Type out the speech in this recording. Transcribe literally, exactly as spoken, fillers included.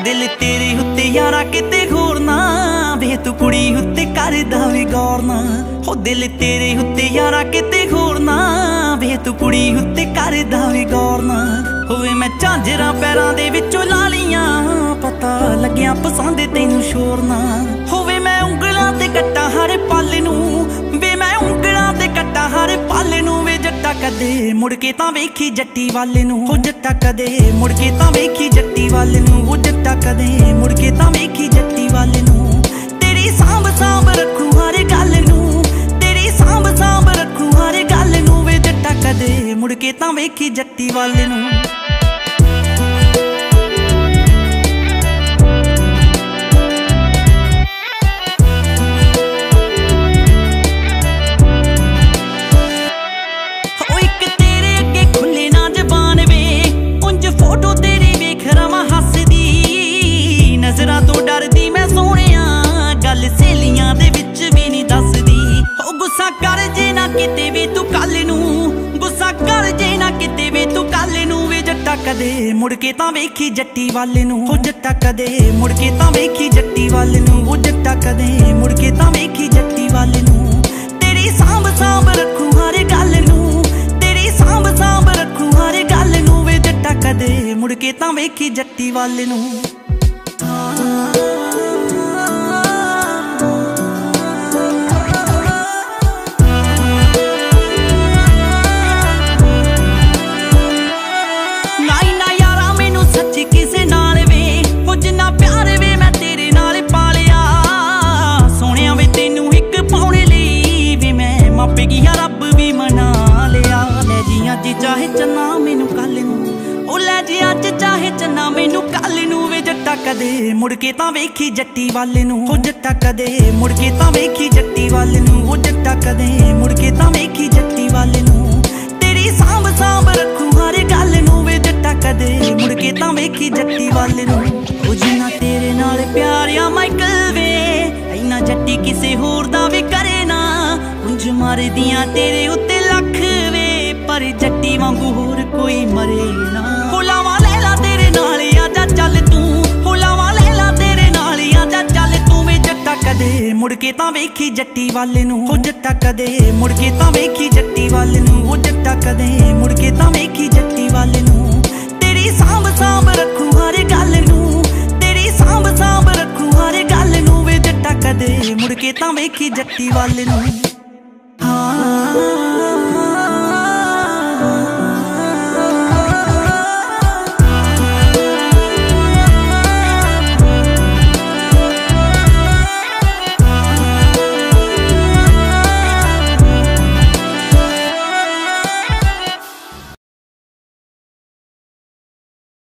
दिल तेरे उत्ते यारा किते होर ना वे तू कुड़ी उत्ते करदा वे गौर ना। हो दिल तेरे उत्ते यारा किते होर ना वे तू कुड़ी उत्ते करदा वे गौर ना। होवे मैं झांजरा पैरां दे विचों ला लियां पता लग्या पसंद तैनू शोर ना। होवे मैं उंगलां ते कट्टा हर पल नूं वे मैं उंगलां ते कट्टा हर पल नूं वे जट्टा कदे मुड़ के तां वेखी जट्टी वाल नूं। हो जट्टा कदे मुड़ के तां वेखी जट्टी वाल नूं। हो जट्टा कदे मुड़ के तां वेखी जट्टी वाल नूं। तेरी सांभ सांभ रखूं हर गल नूं तेरी सांभ सांभ रखूं हर गल नूं वे जट्टा कदे मुड़ के तां वेखी जट्टी वाल नूं। नज़रां तो डरदी मैं सोहणिया गल सहेलियां दे विच भी नहीं दसदी। हो गुस्सा कर जे ना किते वे तू कल नूं गुस्सा कर जे ना किते वे तू कल नूं वे जट्टा कदे मुड़ के तां वेखी जट्टी वाल नूं। हो जट्टा कदे मुड़ के तां वेखी जट्टी वाल नूं। हो जट्टा कदे मुड़ के तां वेखी जट्टी वाल नूं। तेरी सांभ सांभ रखूं हर गल नूं तेरी सांभ सांभ रखूं हर गल नूं वे जट्टा कदे मुड़ के तां वेखी जट्टी वाल नूं। रब भी मना लिया ले जी अज चाहे चन्ना मैनू कल नूं ओ ले जी अज चाहे चन्ना मैनू कल नूं वे जट्टा कदे मुड़ के तां वेखी जट्टी वाल नूं। हो जट्टा कदे मुड़ के तां वेखी जट्टी वाल नूं। हो जट्टा कदे मुड़ के तां वेखी जट्टी वाल नूं। तेरी सांभ सांभ रखूं हर गल नूं वे जट्टा कदे मुड़ के तां वेखी जट्टी वाल नूं। ओ जिन्ना तेरे नाल प्यार आ माइकल वे इन्ना जट्टी किसे होर दा वे करे ना। उंज मारदियां तेरे उत्ते लख वे पर जट्टी वांगू होर कोई मरे ना। हो लावां लैला तेरे नाल आजा चल तूं हो लावां लैला तेरे नाल आजा चल तूं वे जट्टा कदे मुड़ के तां वेखी जट्टी वाल नूं। हो जट्टा कदे मुड़ के तां वेखी जट्टी वाल नूं। हो जट्टा कदे मुड़ के तां वेखी जट्टी वाल नूं। तेरी सांभ सांभ रखूं हर गल नूं तेरी सांभ सांभ रखूं हर गल नूं वे जट्टा कदे मुड़ के तां वेखी जट्टी वाल नूं।